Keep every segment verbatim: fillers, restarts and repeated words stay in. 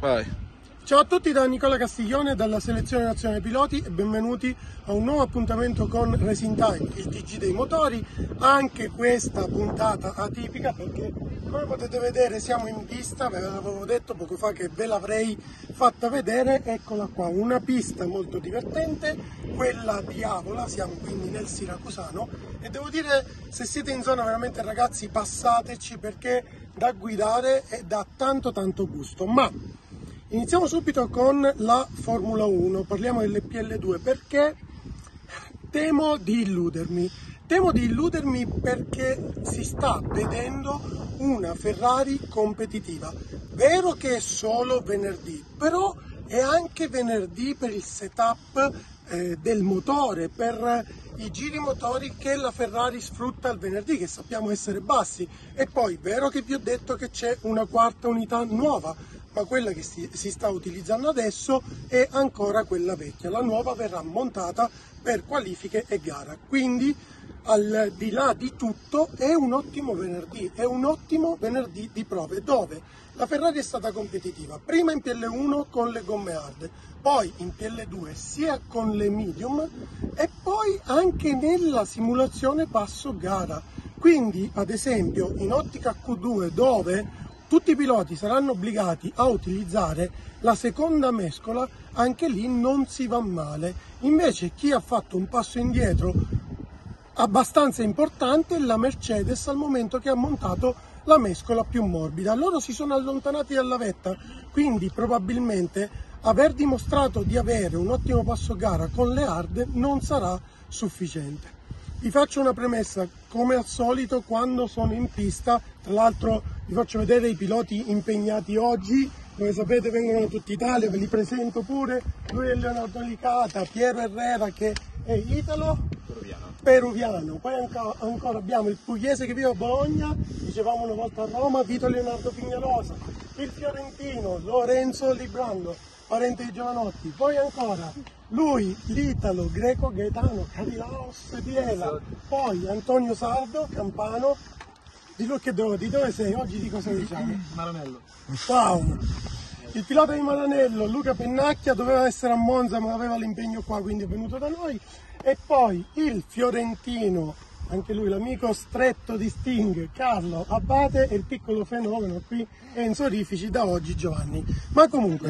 Vai. Ciao a tutti da Nicola Castiglione dalla Selezione Nazionale Piloti e benvenuti a un nuovo appuntamento con Racing Time, il T G dei motori. Anche questa puntata atipica perché, come potete vedere, siamo in pista. Ve l'avevo detto poco fa che ve l'avrei fatta vedere. Eccola qua, una pista molto divertente, quella di Avola. Siamo quindi nel Siracusano e devo dire, se siete in zona veramente, ragazzi, passateci perché da guidare è da tanto tanto gusto. Ma iniziamo subito con la Formula uno, parliamo delle P L due perché temo di illudermi, temo di illudermi perché si sta vedendo una Ferrari competitiva. Vero che è solo venerdì, però è anche venerdì per il setup eh, del motore, per i giri motori che la Ferrari sfrutta il venerdì, che sappiamo essere bassi. E poi, vero che vi ho detto che c'è una quarta unità nuova, ma quella che si, si sta utilizzando adesso è ancora quella vecchia. La nuova verrà montata per qualifiche e gara, quindi al di là di tutto è un ottimo venerdì, è un ottimo venerdì di prove dove la Ferrari è stata competitiva, prima in P L uno con le gomme hard, poi in P L due sia con le medium e poi anche nella simulazione passo gara. Quindi ad esempio in ottica Q due, dove tutti i piloti saranno obbligati a utilizzare la seconda mescola, anche lì non si va male. Invece chi ha fatto un passo indietro abbastanza importante è la Mercedes, al momento che ha montato la mescola più morbida. Loro si sono allontanati dalla vetta, quindi probabilmente aver dimostrato di avere un ottimo passo gara con le hard non sarà sufficiente. Vi faccio una premessa, come al solito quando sono in pista, tra l'altro vi faccio vedere i piloti impegnati oggi. Come sapete vengono da tutta Italia, ve li presento pure. Lui è Leonardo Licata, Piero Herrera che è italo peruviano, peruviano. Poi ancora, ancora abbiamo il pugliese che vive a Bologna, dicevamo una volta a Roma, Vito Leonardo Pignalosa, il fiorentino Lorenzo Librando, parente di Giovanotti. Poi ancora lui, l'italo greco Gaetano Carilaos Biela, poi Antonio Sardo, Campano. Di che dove, di dove sei? Oggi di cosa diciamo? Maranello. Wow! Il pilota di Maranello, Luca Pennacchia, doveva essere a Monza ma aveva l'impegno qua, quindi è venuto da noi. E poi il fiorentino, anche lui l'amico stretto di Sting, Carlo Abbate, e il piccolo fenomeno qui Enzo Rifici, da oggi Giovanni. Ma comunque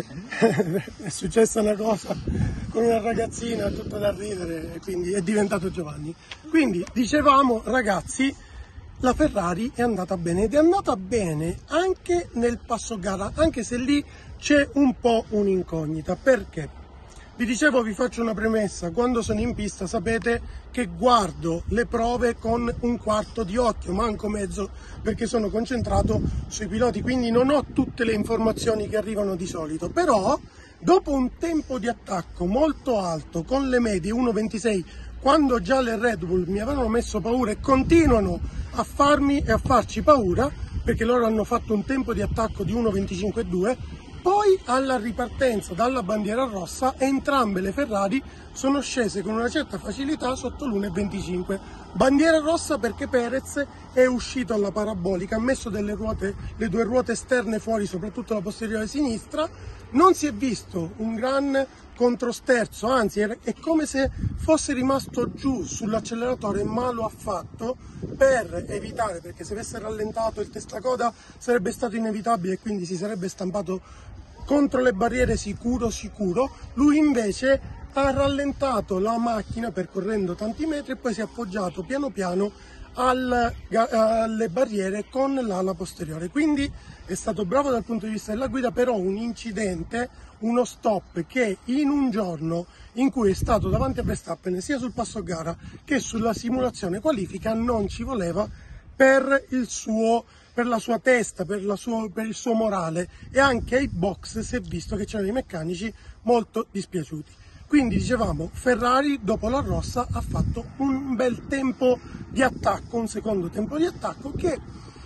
è successa una cosa con una ragazzina tutta da ridere e quindi è diventato Giovanni. Quindi dicevamo, ragazzi, la Ferrari è andata bene ed è andata bene anche nel passo gara, anche se lì c'è un po' un'incognita. Perché? Vi dicevo, vi faccio una premessa, quando sono in pista sapete che guardo le prove con un quarto di occhio, manco mezzo, perché sono concentrato sui piloti, quindi non ho tutte le informazioni che arrivano di solito. Però dopo un tempo di attacco molto alto con le medie uno ventisei, quando già le Red Bull mi avevano messo paura e continuano a farmi e a farci paura, perché loro hanno fatto un tempo di attacco di uno venticinque due, poi alla ripartenza dalla bandiera rossa entrambe le Ferrari sono scese con una certa facilità sotto l'uno venticinque. Bandiera rossa perché Perez è uscito alla parabolica, ha messo delle ruote, le due ruote esterne fuori, soprattutto la posteriore sinistra. Non si è visto un gran controsterzo, anzi è come se fosse rimasto giù sull'acceleratore, ma lo ha fatto per evitare, perché se avesse rallentato il testacoda sarebbe stato inevitabile e quindi si sarebbe stampato contro le barriere sicuro sicuro. Lui invece ha rallentato la macchina percorrendo tanti metri e poi si è appoggiato piano piano al, alle barriere con l'ala posteriore, quindi è stato bravo dal punto di vista della guida. Però un incidente, uno stop che in un giorno in cui è stato davanti a Verstappen sia sul passo gara che sulla simulazione qualifica non ci voleva per il suo per la sua testa, per, la sua, per il suo morale, e anche ai box si è visto che c'erano i meccanici molto dispiaciuti. Quindi dicevamo, Ferrari dopo la rossa ha fatto un bel tempo di attacco, un secondo tempo di attacco che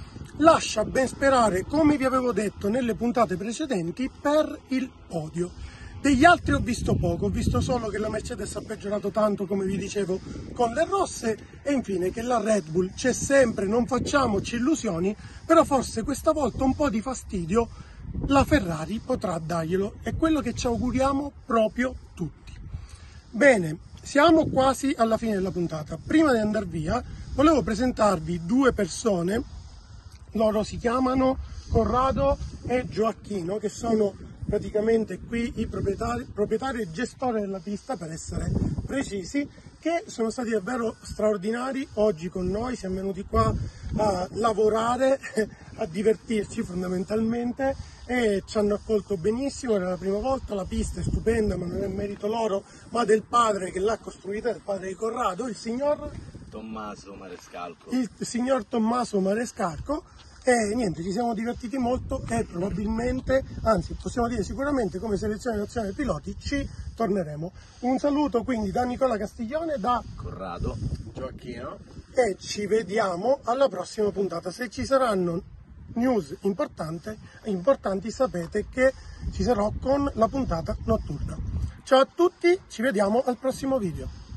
lascia ben sperare, come vi avevo detto nelle puntate precedenti, per il podio. Degli altri ho visto poco, ho visto solo che la Mercedes ha peggiorato tanto, come vi dicevo, con le rosse, e infine che la Red Bull c'è sempre, non facciamoci illusioni, però forse questa volta un po' di fastidio la Ferrari potrà darglielo, è quello che ci auguriamo proprio tutti. Bene, siamo quasi alla fine della puntata. Prima di andare via volevo presentarvi due persone, loro si chiamano Corrado e Gioacchino, che sono praticamente qui i proprietari, proprietari e gestori della pista, per essere precisi, che sono stati davvero straordinari oggi con noi. Siamo venuti qua a lavorare, a divertirci fondamentalmente, e ci hanno accolto benissimo. Era la prima volta, la pista è stupenda, ma non è merito loro, ma del padre che l'ha costruita, del padre di Corrado, il signor Tommaso Marescalco. il signor Tommaso Marescalco. E niente, ci siamo divertiti molto e probabilmente, anzi possiamo dire sicuramente, come selezione nazionale piloti ci torneremo. Un saluto quindi da Nicola Castiglione, da Corrado, Gioacchino, e ci vediamo alla prossima puntata. Se ci saranno news importanti, importanti sapete che ci sarò con la puntata notturna. Ciao a tutti, ci vediamo al prossimo video.